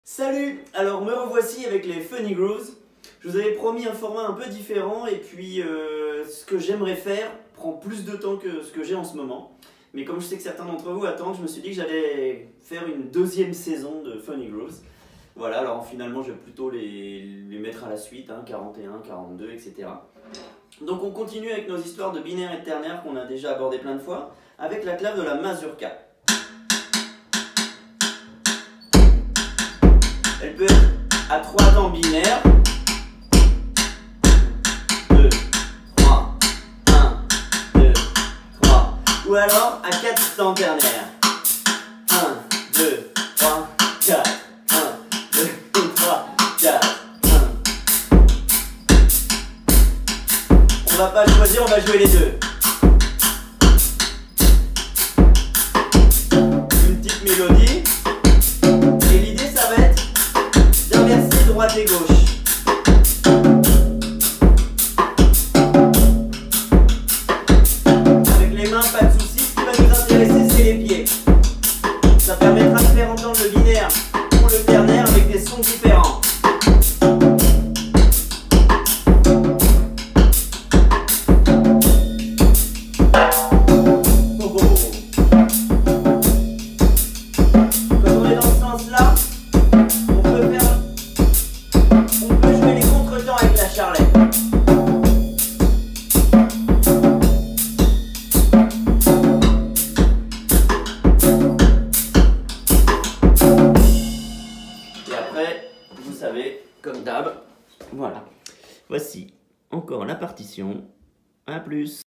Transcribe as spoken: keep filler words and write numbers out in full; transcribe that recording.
Salut! Alors me revoici avec les Funny Grooves. Je vous avais promis un format un peu différent et puis euh, ce que j'aimerais faire prend plus de temps que ce que j'ai en ce moment. Mais comme je sais que certains d'entre vous attendent, je me suis dit que j'allais faire une deuxième saison de Funny Grooves. Voilà, alors finalement je vais plutôt les, les mettre à la suite, hein, quarante et un, quarante-deux, et cetera. Donc on continue avec nos histoires de binaire et de ternaire qu'on a déjà abordé plein de fois, avec la clave de la mazurka. Elle peut être à trois temps binaires. deux, trois, un, deux, trois. Ou alors à quatre temps ternaires. un, deux, trois, quatre. un, deux, trois, quatre. un. On va pas choisir, on va jouer les deux. Une petite mélodie. Et l'idée, ça va être d'inverser droite et gauche. Avec les mains, pas de soucis. Ce qui va nous intéresser, c'est les pieds. Ça permettra de faire entendre le binaire ou le ternaire avec des sons différents. Oh, oh. Quand on est dans ce sens-là, on peut faire, on peut jouer les contretemps avec la charlette. Et après, vous savez, comme d'hab, voilà. Voici encore la partition. A plus.